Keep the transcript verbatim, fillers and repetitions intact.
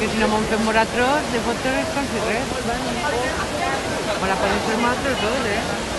que si no me'n fem moratros de fotos com si res. Para poder ser moratros tots, eh?